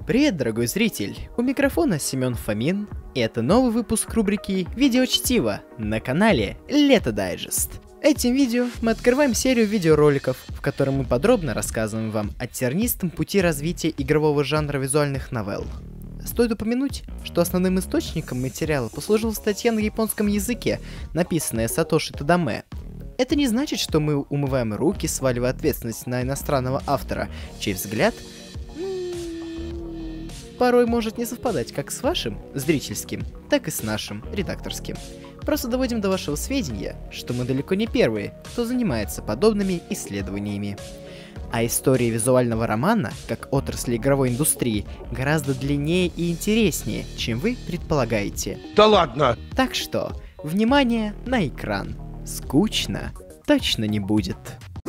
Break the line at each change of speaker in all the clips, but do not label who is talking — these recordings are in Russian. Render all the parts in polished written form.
Привет, дорогой зритель! У микрофона Семен Фомин, и это новый выпуск рубрики «Видеочтиво» на канале Лето Дайджест. Этим видео мы открываем серию видеороликов, в котором мы подробно рассказываем вам о тернистом пути развития игрового жанра визуальных новелл. Стоит упомянуть, что основным источником материала послужила статья на японском языке, написанная Сатоши Тадаме. Это не значит, что мы умываем руки, сваливая ответственность на иностранного автора, чей взгляд порой может не совпадать как с вашим, зрительским, так и с нашим, редакторским. Просто доводим до вашего сведения, что мы далеко не первые, кто занимается подобными исследованиями. А история визуального романа, как отрасли игровой индустрии, гораздо длиннее и интереснее, чем вы предполагаете.
Да ладно!
Так что, внимание на экран. Скучно точно не будет.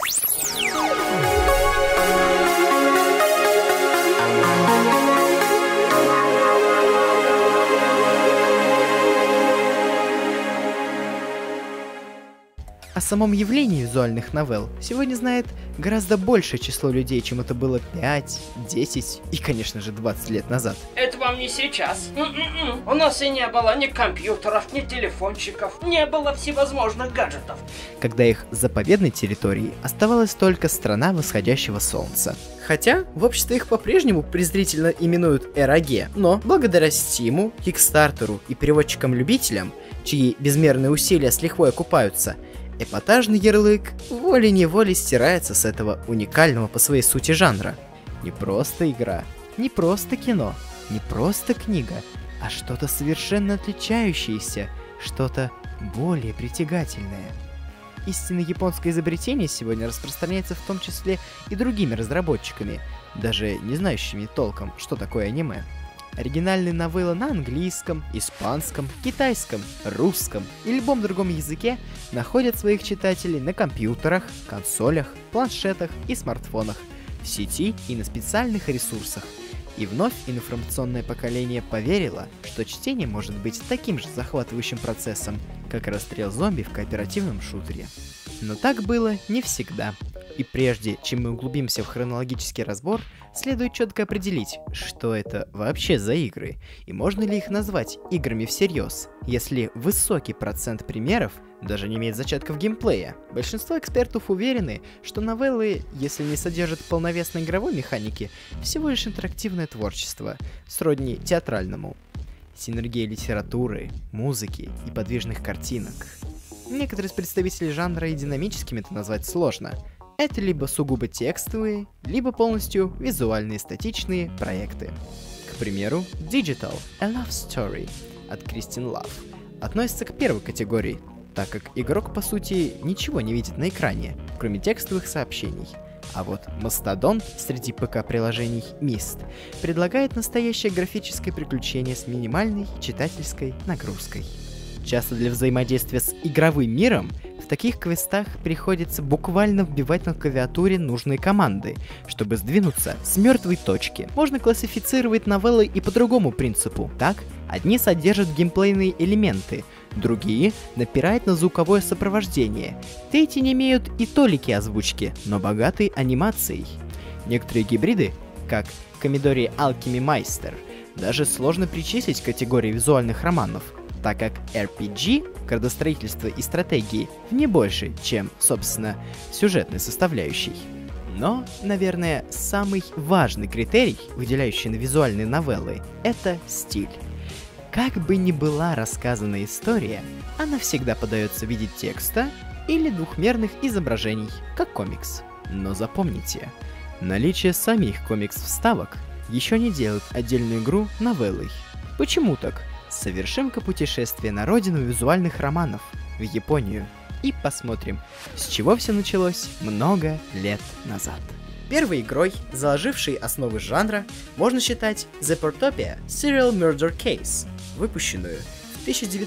О самом явлении визуальных новелл сегодня знает гораздо большее число людей, чем это было 5, 10 и, конечно же, 20 лет назад.
Это вам не сейчас. У нас и не было ни компьютеров, ни телефончиков, не было всевозможных гаджетов.
Когда их заповедной территорией оставалась только страна восходящего солнца. Хотя в обществе их по-прежнему презрительно именуют РАГ, но благодаря Стиму, Кикстартеру и переводчикам-любителям, чьи безмерные усилия с лихвой окупаются, эпатажный ярлык волей-неволей стирается с этого уникального по своей сути жанра. Не просто игра, не просто кино, не просто книга, а что-то совершенно отличающееся, что-то более притягательное. Истинно японское изобретение сегодня распространяется в том числе и другими разработчиками, даже не знающими толком, что такое аниме. Оригинальные новеллы на английском, испанском, китайском, русском и любом другом языке находят своих читателей на компьютерах, консолях, планшетах и смартфонах, в сети и на специальных ресурсах. И вновь информационное поколение поверило, что чтение может быть таким же захватывающим процессом, как расстрел зомби в кооперативном шутере. Но так было не всегда. И прежде чем мы углубимся в хронологический разбор, следует четко определить, что это вообще за игры, и можно ли их назвать играми всерьез, если высокий процент примеров даже не имеет зачатков геймплея. Большинство экспертов уверены, что новеллы, если не содержат полновесной игровой механики, всего лишь интерактивное творчество, сродни театральному. Синергия литературы, музыки и подвижных картинок. Некоторые из представителей жанра и динамическими это назвать сложно. Это либо сугубо текстовые, либо полностью визуальные статичные проекты. К примеру, Digital – A Love Story от Kristin Love относится к первой категории, так как игрок по сути ничего не видит на экране, кроме текстовых сообщений. А вот Mastodon среди ПК-приложений Myst предлагает настоящее графическое приключение с минимальной читательской нагрузкой. Часто для взаимодействия с игровым миром в таких квестах приходится буквально вбивать на клавиатуре нужные команды, чтобы сдвинуться с мертвой точки. Можно классифицировать новеллы и по другому принципу. Так, одни содержат геймплейные элементы, другие напирают на звуковое сопровождение, третьи не имеют и толики озвучки, но богаты анимацией. Некоторые гибриды, как Commodore Alchemy Meister, даже сложно причислить к категории визуальных романов, так как RPG, градостроительство и стратегии не больше, чем, собственно, сюжетной составляющей. Но, наверное, самый важный критерий, выделяющий на визуальные новеллы, это стиль. Как бы ни была рассказана история, она всегда подается в виде текста или двухмерных изображений, как комикс. Но запомните, наличие самих комикс-вставок еще не делает отдельную игру новеллой. Почему так? Совершим-ка путешествие на родину визуальных романов, в Японию, и посмотрим, с чего все началось много лет назад. Первой игрой, заложившей основы жанра, можно считать The Portopia Serial Murder Case, выпущенную в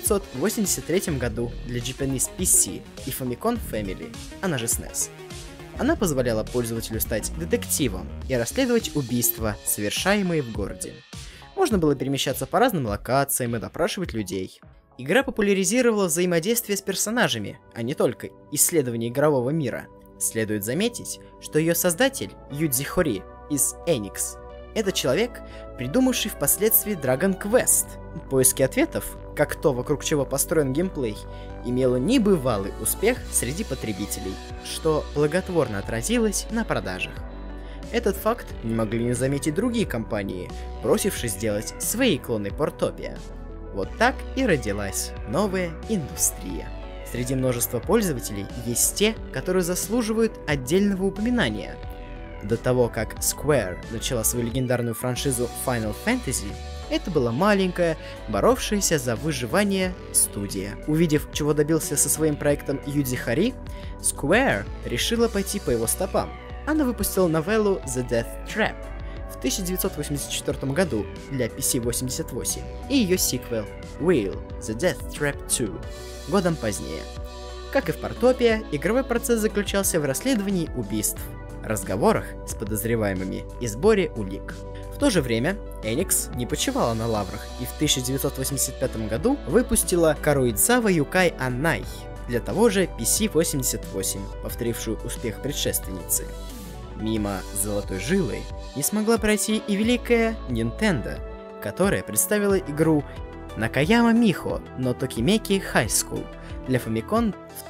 1983 году для Japanese PC и Famicom Family, она же SNES. Она позволяла пользователю стать детективом и расследовать убийства, совершаемые в городе. Можно было перемещаться по разным локациям и допрашивать людей. Игра популяризировала взаимодействие с персонажами, а не только исследование игрового мира. Следует заметить, что ее создатель, Юдзи Хори из Enix, Это человек, придумавший впоследствии Dragon Quest. Поиски ответов, как то, вокруг чего построен геймплей, имело небывалый успех среди потребителей, что благотворно отразилось на продажах. Этот факт не могли не заметить другие компании, бросившие сделать свои клоны Portopia. Вот так и родилась новая индустрия. Среди множества пользователей есть те, которые заслуживают отдельного упоминания. До того, как Square начала свою легендарную франшизу Final Fantasy, это была маленькая, боровшаяся за выживание студия. Увидев, чего добился со своим проектом Юджи Хари, Square решила пойти по его стопам. Она выпустила новеллу The Death Trap в 1984 году для PC-88 и ее сиквел Wheel The Death Trap 2 годом позднее. Как и в Portopia, игровой процесс заключался в расследовании убийств, разговорах с подозреваемыми и сборе улик. В то же время Enix не почивала на лаврах и в 1985 году выпустила Karuizawa Yukai Annai для того же PC-88, повторившую успех предшественницы. Мимо золотой жилы не смогла пройти и великая Nintendo, которая представила игру Nakayama Miho no Tokimeki High School для Famicom в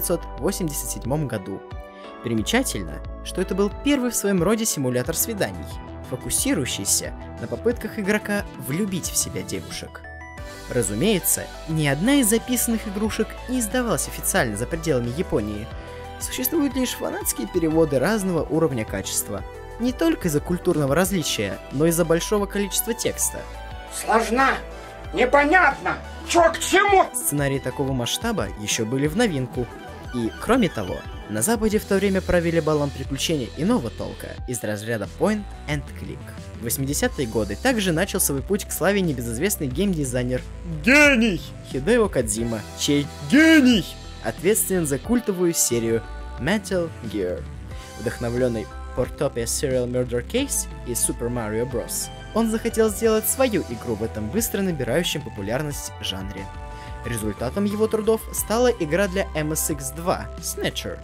1987 году. Примечательно, что это был первый в своем роде симулятор свиданий, фокусирующийся на попытках игрока влюбить в себя девушек. Разумеется, ни одна из записанных игрушек не издавалась официально за пределами Японии. Существуют лишь фанатские переводы разного уровня качества. Не только из-за культурного различия, но и из-за большого количества текста.
Сложно, непонятно, чё к чему?
Сценарии такого масштаба еще были в новинку. И, кроме того, на Западе в то время правили балом приключений иного толка из разряда Point and Click. В 80-е годы также начал свой путь к славе небезызвестный геймдизайнер гений Хидео Кодзима, чей гений ответственен за культовую серию Metal Gear, вдохновленный Portopia Serial Murder Case и Super Mario Bros. Он захотел сделать свою игру в этом быстро набирающем популярность жанре. Результатом его трудов стала игра для MSX2 Snatcher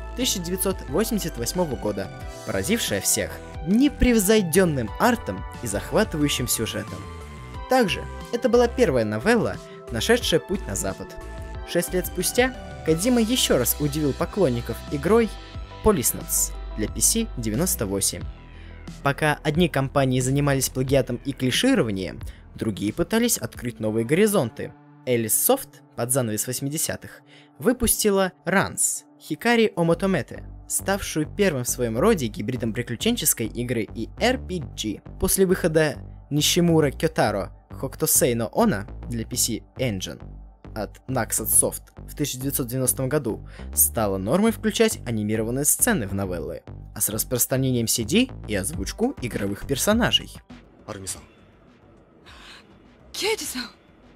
1988 года, поразившая всех непревзойденным артом и захватывающим сюжетом. Также это была первая новелла, нашедшая путь на запад. 6 лет спустя Кодзима еще раз удивил поклонников игрой Policenauts для PC-98. Пока одни компании занимались плагиатом и клишированием, другие пытались открыть новые горизонты. Alice Soft, под занавес 80-х, выпустила Runs Hikari Omotomete, ставшую первым в своем роде гибридом приключенческой игры и RPG. После выхода Nishimura Kyotaro Hokusei no Onna для PC Engine от Naxat Soft в 1990 году стало нормой включать анимированные сцены в новеллы, а с распространением CD и озвучку игровых персонажей.
Арми-сан.
Кейджи-сан.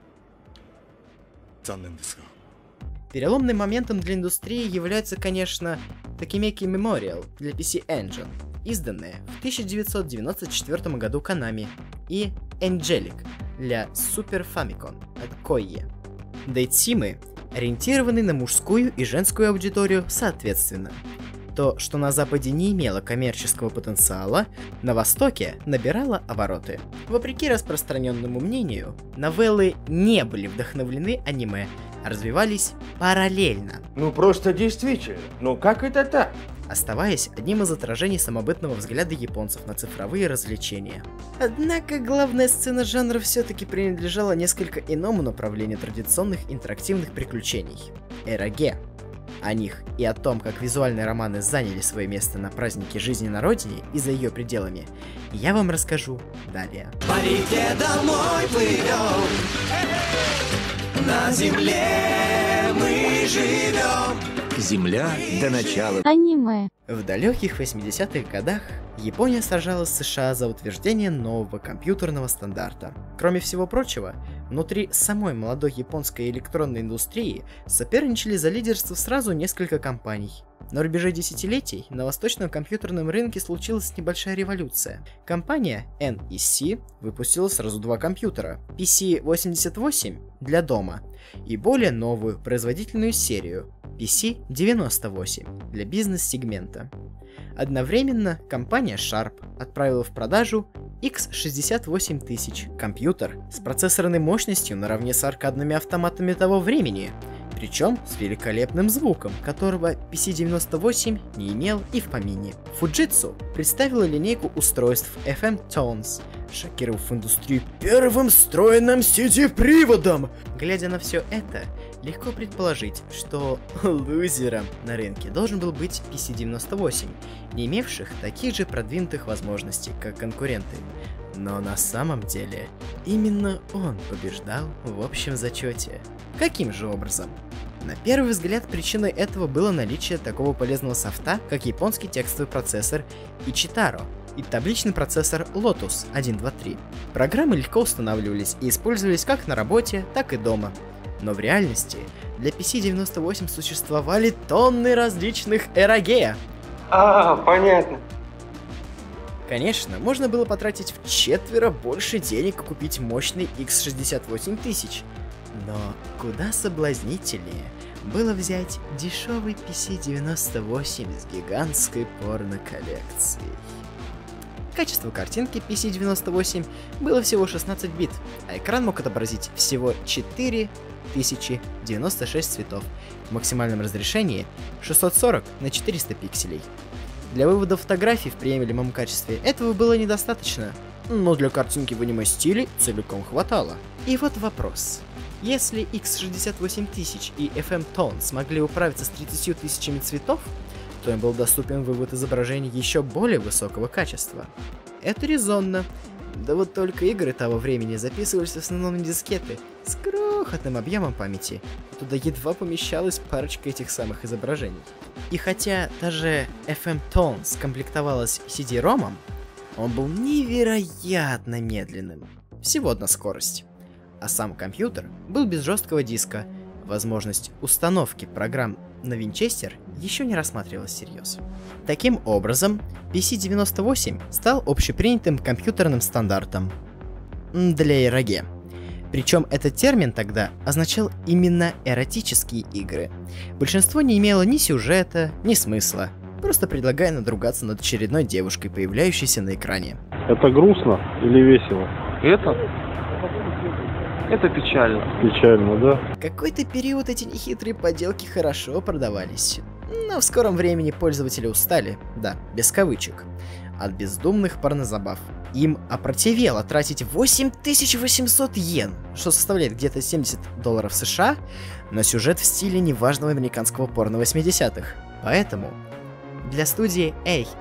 Переломным моментом для индустрии является, конечно, Tokimeki Memorial для PC Engine, изданная в 1994 году Konami, и Angelic для Super Famicom от Koei. Дейтсимы ориентированы на мужскую и женскую аудиторию соответственно. То, что на Западе не имело коммерческого потенциала, на Востоке набирало обороты. Вопреки распространенному мнению, новеллы не были вдохновлены аниме, а развивались параллельно.
Ну просто действительно, ну как это так?
Оставаясь одним из отражений самобытного взгляда японцев на цифровые развлечения. Однако главная сцена жанра все-таки принадлежала несколько иному направлению традиционных интерактивных приключений – эра Г. О них и о том, как визуальные романы заняли свое место на празднике жизни на родине и за ее пределами, я вам расскажу далее.
По реке домой плывем, на земле мы живем.
Земля до начала.
Аниме.
В далеких 80-х годах Япония сражалась с США за утверждение нового компьютерного стандарта. Кроме всего прочего, внутри самой молодой японской электронной индустрии соперничали за лидерство сразу несколько компаний. На рубеже десятилетий на восточном компьютерном рынке случилась небольшая революция. Компания NEC выпустила сразу два компьютера – PC-88 для дома и более новую производительную серию – PC-98 для бизнес-сегмента. Одновременно компания Sharp отправила в продажу X68000 – компьютер с процессорной мощностью наравне с аркадными автоматами того времени, причем с великолепным звуком, которого PC-98 не имел и в помине. Fujitsu представила линейку устройств FM Tones, шокировав индустрию первым встроенным CD-приводом. Глядя на все это, легко предположить, что лузером на рынке должен был быть PC-98, не имевших таких же продвинутых возможностей, как конкуренты. Но на самом деле, именно он побеждал в общем зачете. Каким же образом? На первый взгляд, причиной этого было наличие такого полезного софта, как японский текстовый процессор Ichitaro и табличный процессор Lotus 123. Программы легко устанавливались и использовались как на работе, так и дома. Но в реальности для PC-98 существовали тонны различных эрогея.
Понятно.
Конечно, можно было потратить вчетверо больше денег и купить мощный X68000, но куда соблазнительнее было взять дешевый PC-98 с гигантской порно-коллекцией. Качество картинки PC-98 было всего 16 бит, а экран мог отобразить всего 4096 цветов в максимальном разрешении 640 на 400 пикселей. Для вывода фотографий в приемлемом качестве этого было недостаточно, но для картинки в аниме-стиле целиком хватало. И вот вопрос. Если X68000 и FM Tone смогли управиться с 30 тысячами цветов, то им был доступен вывод изображений еще более высокого качества. Это резонно. Да вот только игры того времени записывались в основном на дискеты с крохотным объемом памяти. Туда едва помещалась парочка этих самых изображений. И хотя даже FM Tone скомплектовалась CD-ROM, он был невероятно медленным. Всего одна скорость. А сам компьютер был без жесткого диска. Возможность установки программ на Винчестер еще не рассматривалась всерьез. Таким образом, PC-98 стал общепринятым компьютерным стандартом для эроге. Причем этот термин тогда означал именно эротические игры. Большинство не имело ни сюжета, ни смысла, просто предлагая надругаться над очередной девушкой, появляющейся на экране.
Это грустно или весело?
Это печально.
Печально, да?
Какой-то период эти нехитрые поделки хорошо продавались. Но в скором времени пользователи устали, да, без кавычек, от бездумных порнозабав. Им опротивело тратить 8800 йен, что составляет где-то $70 США, на сюжет в стиле неважного американского порно 80-х. Поэтому для студии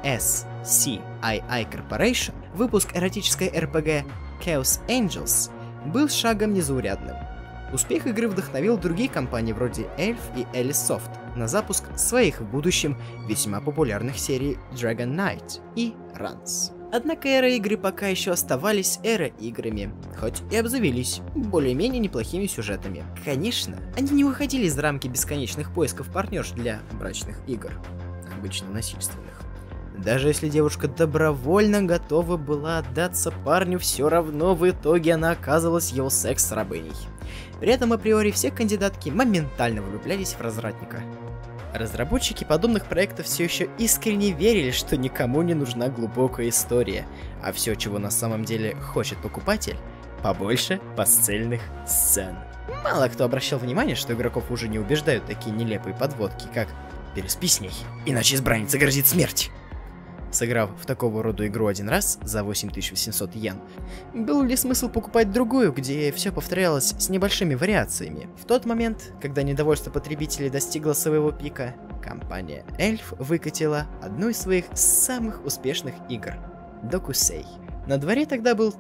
ASCII Corporation выпуск эротической RPG Chaos Angels был шагом незаурядным. Успех игры вдохновил другие компании вроде Elf и Alicesoft на запуск своих в будущем весьма популярных серий Dragon Knight и Runs. Однако эры игры пока еще оставались эро-играми, хоть и обзавелись более-менее неплохими сюжетами. Конечно, они не выходили из рамки бесконечных поисков партнерш для брачных игр, обычно насильственных. Даже если девушка добровольно готова была отдаться парню, все равно в итоге она оказывалась его секс-рабыней. При этом априори все кандидатки моментально влюблялись в развратника. Разработчики подобных проектов все еще искренне верили, что никому не нужна глубокая история, а все, чего на самом деле хочет покупатель, побольше постельных сцен. Мало кто обращал внимание, что игроков уже не убеждают такие нелепые подводки, как «переспи с ней, иначе избраннице грозит смерть». Сыграв в такого рода игру один раз за 8800 йен, был ли смысл покупать другую, где все повторялось с небольшими вариациями? В тот момент, когда недовольство потребителей достигло своего пика, компания Elf выкатила одну из своих самых успешных игр – Dokusei. На дворе тогда был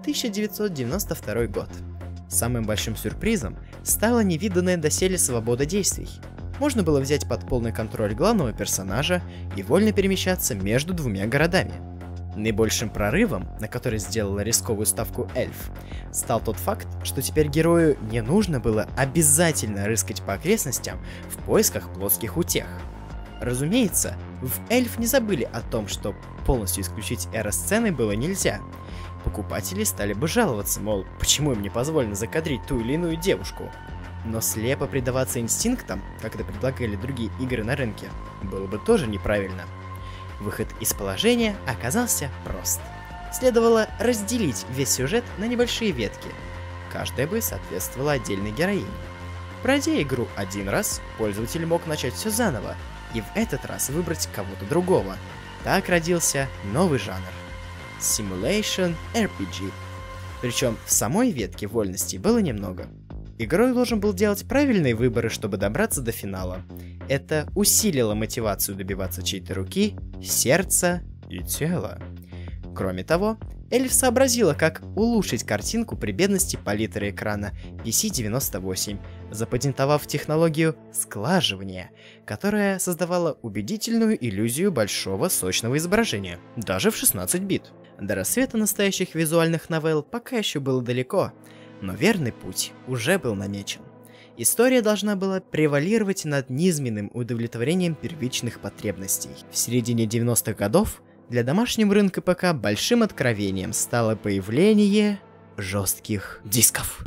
1992 год. Самым большим сюрпризом стала невиданная доселе свобода действий. Можно было взять под полный контроль главного персонажа и вольно перемещаться между двумя городами. Наибольшим прорывом, на который сделала рисковую ставку Эльф, стал тот факт, что теперь герою не нужно было обязательно рыскать по окрестностям в поисках плотских утех. Разумеется, в Эльф не забыли о том, что полностью исключить эро-сцены было нельзя. Покупатели стали бы жаловаться, мол, почему им не позволено закадрить ту или иную девушку. Но слепо предаваться инстинктам, как это предлагали другие игры на рынке, было бы тоже неправильно. Выход из положения оказался прост. следовало разделить весь сюжет на небольшие ветки. Каждая бы соответствовала отдельной героине. Пройдя игру один раз, пользователь мог начать все заново и в этот раз выбрать кого-то другого. Так родился новый жанр – Simulation RPG. Причем в самой ветке вольностей было немного. Игрок должен был делать правильные выборы, чтобы добраться до финала. Это усилило мотивацию добиваться чьей-то руки, сердца и тела. Кроме того, Эльф сообразила, как улучшить картинку при бедности палитры экрана PC-98, запатентовав технологию сглаживания, которая создавала убедительную иллюзию большого сочного изображения, даже в 16 бит. До рассвета настоящих визуальных новелл пока еще было далеко, но верный путь уже был намечен. История должна была превалировать над низменным удовлетворением первичных потребностей. В середине 90-х годов для домашнего рынка ПК большим откровением стало появление жестких дисков.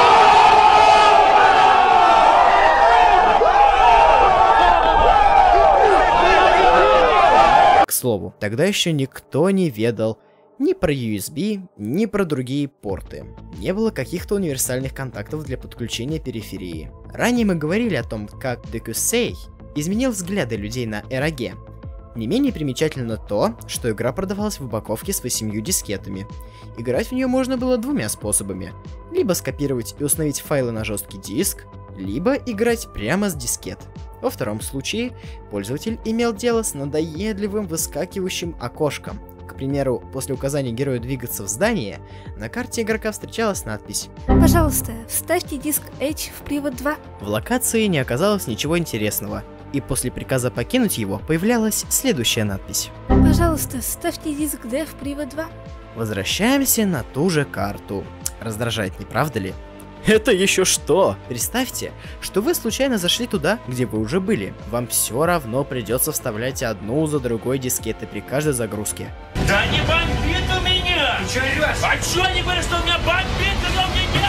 К слову, тогда еще никто не ведал ни про USB, ни про другие порты. Не было каких-то универсальных контактов для подключения периферии. Ранее мы говорили о том, как Dekusei изменил взгляды людей на ROG. Не менее примечательно то, что игра продавалась в упаковке с 8 дискетами. Играть в нее можно было двумя способами. Либо скопировать и установить файлы на жесткий диск, либо играть прямо с дискет. Во втором случае, пользователь имел дело с надоедливым выскакивающим окошком. К примеру, после указания героя двигаться в здание, на карте игрока встречалась надпись
«Пожалуйста, вставьте диск H в привод 2».
В локации не оказалось ничего интересного, и после приказа покинуть его появлялась следующая надпись.
«Пожалуйста, вставьте диск D в привод 2».
Возвращаемся на ту же карту. Раздражает, не правда ли? Это еще что? Представьте, что вы случайно зашли туда, где вы уже были. Вам все равно придется вставлять одну за другой дискеты при каждой загрузке.
Да не бомбит у меня! Ты чё рвёшь? А чё они говорят, что у меня бомбит, когда у меня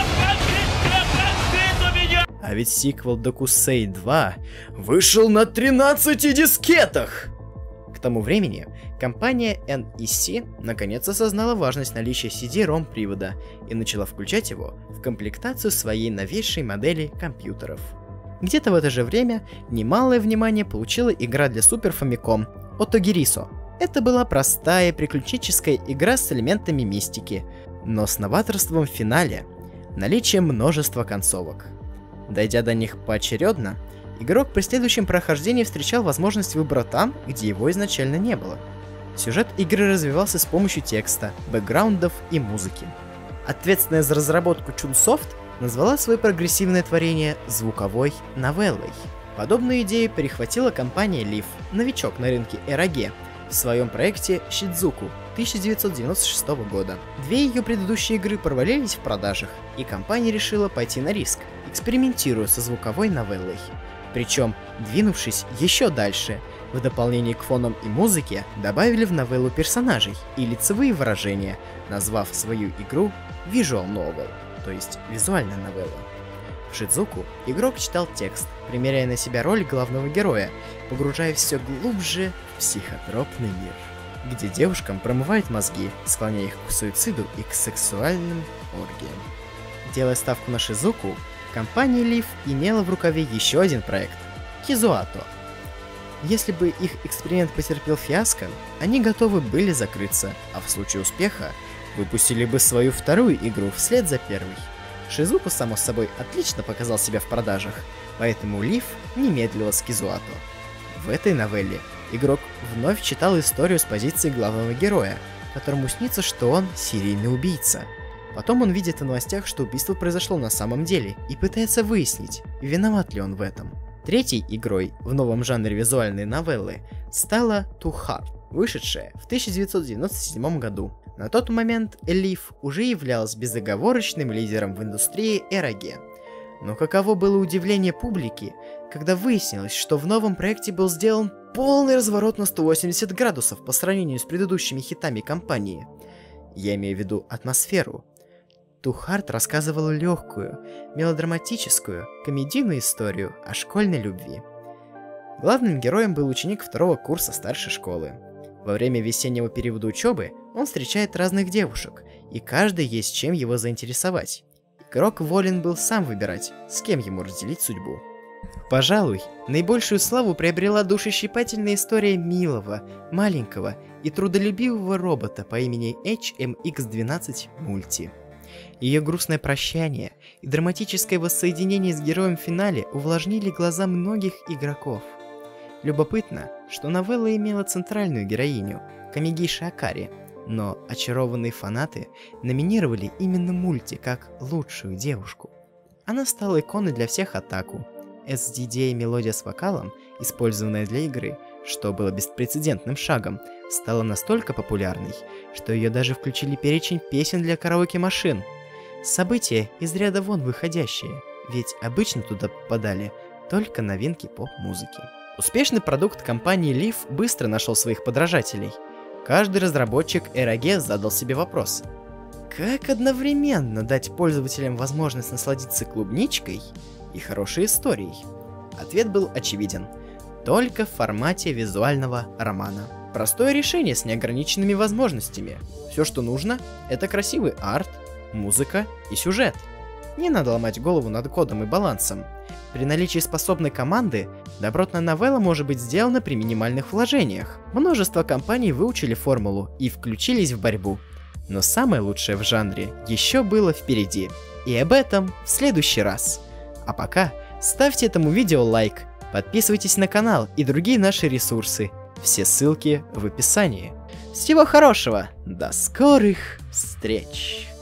не бомбит у меня?
А ведь сиквел Dekusei 2 вышел на 13 дискетах! К тому времени компания NEC наконец осознала важность наличия CD-ROM привода и начала включать его в комплектацию своей новейшей модели компьютеров. Где-то в это же время немалое внимание получила игра для Super Famicom Otogiriso. Это была простая приключенческая игра с элементами мистики, но с новаторством в финале, наличием множества концовок. Дойдя до них поочередно, игрок при следующем прохождении встречал возможность выбора там, где его изначально не было. Сюжет игры развивался с помощью текста, бэкграундов и музыки. Ответственная за разработку Chunsoft назвала свое прогрессивное творение звуковой новеллой. Подобную идею перехватила компания Leaf, новичок на рынке ROG, в своем проекте Shizuku 1996 года. Две ее предыдущие игры провалились в продажах, и компания решила пойти на риск, экспериментируя со звуковой новеллой. Причем, двинувшись еще дальше, в дополнение к фонам и музыке добавили в новеллу персонажей и лицевые выражения, назвав свою игру Visual Novel, то есть визуальная новелла. В Шидзуку игрок читал текст, примеряя на себя роль главного героя, погружаясь все глубже в психотропный мир, где девушкам промывают мозги, склоняя их к суициду и к сексуальным оргиям. Делая ставку на Шидзуку, компания Leaf имела в рукаве еще один проект – Kizuato. Если бы их эксперимент потерпел фиаско, они готовы были закрыться, а в случае успеха выпустили бы свою вторую игру вслед за первой. Шизуку, само собой, отлично показал себя в продажах, поэтому Leaf не медлила с Kizuato. В этой новелле игрок вновь читал историю с позиции главного героя, которому снится, что он серийный убийца. Потом он видит в новостях, что убийство произошло на самом деле, и пытается выяснить, виноват ли он в этом. Третьей игрой в новом жанре визуальной новеллы стала Two Heart, вышедшая в 1997 году. На тот момент Leaf уже являлась безоговорочным лидером в индустрии ROG. Но каково было удивление публики, когда выяснилось, что в новом проекте был сделан полный разворот на 180 градусов по сравнению с предыдущими хитами компании. Я имею в виду атмосферу. Two Heart рассказывала легкую, мелодраматическую, комедийную историю о школьной любви. Главным героем был ученик второго курса старшей школы. Во время весеннего периода учебы Он встречает разных девушек, и каждый есть чем его заинтересовать. Игрок волен был сам выбирать, с кем ему разделить судьбу. Пожалуй, наибольшую славу приобрела душещипательная история милого, маленького и трудолюбивого робота по имени HMX-12 Multi. Ее грустное прощание и драматическое воссоединение с героем в финале увлажнили глаза многих игроков. Любопытно, что новелла имела центральную героиню, Камигиши Акари, но очарованные фанаты номинировали именно Мульти как лучшую девушку. Она стала иконой для всех Otaku. SDDA мелодия с вокалом, использованная для игры, что было беспрецедентным шагом, стала настолько популярной, что ее даже включили в перечень песен для караоке-машин. Событие из ряда вон выходящее, ведь обычно туда попадали только новинки поп-музыки. Успешный продукт компании Leaf быстро нашел своих подражателей. Каждый разработчик RAG задал себе вопрос: как одновременно дать пользователям возможность насладиться клубничкой и хорошей историей? Ответ был очевиден: только в формате визуального романа. Простое решение с неограниченными возможностями. Все, что нужно, это красивый арт, музыка и сюжет. Не надо ломать голову над кодом и балансом. При наличии способной команды, добротная новелла может быть сделана при минимальных вложениях. Множество компаний выучили формулу и включились в борьбу. Но самое лучшее в жанре еще было впереди. И об этом в следующий раз. А пока ставьте этому видео лайк, подписывайтесь на канал и другие наши ресурсы. Все ссылки в описании. Всего хорошего, до скорых встреч!